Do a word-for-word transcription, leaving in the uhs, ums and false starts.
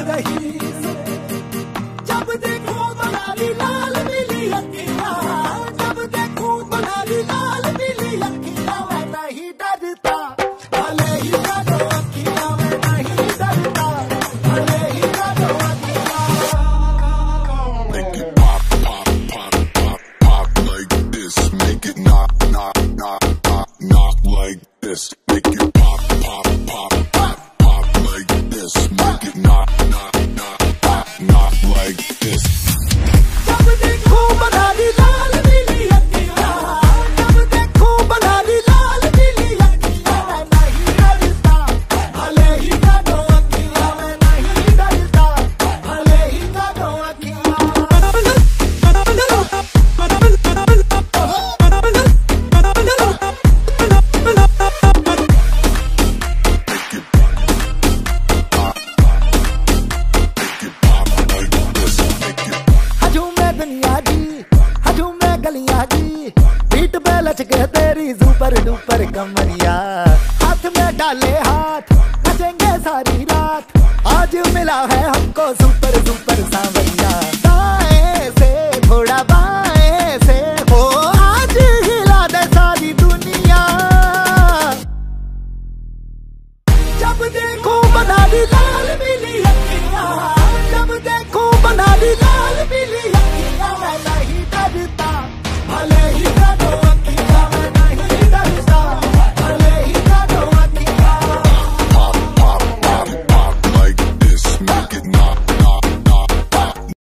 रही से। जब देखो बनारी लाल पीली अखियाँ, जब देखो बनारी लाल पीली अखियाँ, मैं नहीं डरता भले ही काटो अखियाँ, मैं नहीं डरता भले ही काटो अखियाँ। Make it pop, pop, pop, pop, pop like this. Make it knock, knock, knock, knock, knock like this. Make it pop, pop, pop, pop, pop like this. Make it knock, knock, knock, knock, knock like this. जब देखो बनारी लाल पीली अखियाँ, जब देखो बनारी लाल पीली अखियाँ, मैं नहीं डरता भले ही काटो अखियाँ, मैं नहीं डरता भले ही काटो अखियाँ। दुनिया जी हजू में गलियां जी, पीठ पे लचके तेरी सुपर डुपर कमरिया, हाथ में डाले हाथ नचेंगे सारी रात, आज मिला है हमको सुपर सुपर सांवरिया।